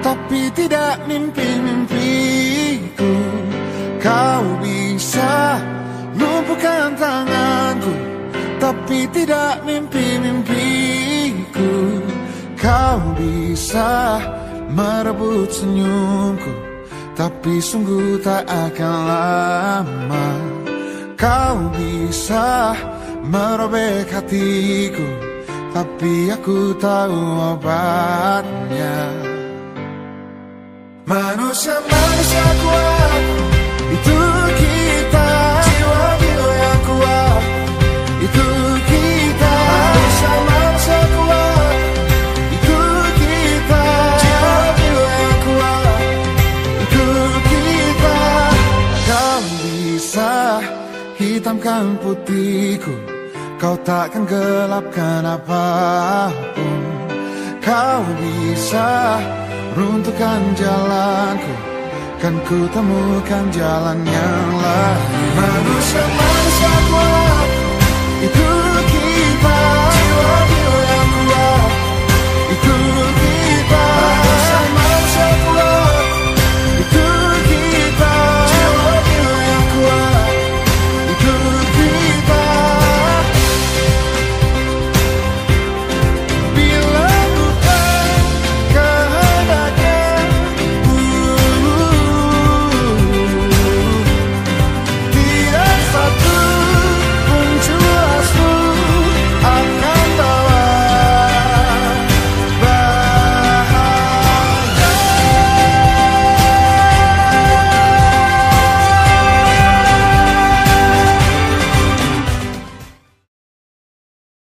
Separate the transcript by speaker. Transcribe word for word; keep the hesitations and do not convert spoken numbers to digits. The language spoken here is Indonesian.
Speaker 1: tapi tidak mimpi-mimpiku. Kau bisa lumpuhkan tanganku, tapi tidak mimpi-mimpiku. Kau bisa merebut senyumku, tapi sungguh tak akan lama. Kau bisa merobek hatiku, tapi aku tahu obatnya. Manusia-manusia kuat, itu kita. Jiwa-jiwa yang kuat, itu kita. Manusia-manusia kuat, itu kita. Jiwa-jiwa yang kuat, itu kita. Kau bisa hitamkan putihku, kau takkan gelapkan apapun. Kau bisa runtuhkan jalanku, kan ku temukan jalan yang lain. Manusia-manusia kuat, itu